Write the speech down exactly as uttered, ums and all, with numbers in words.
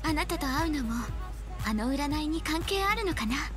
あなたと会うのもあの占いに関係あるのかな。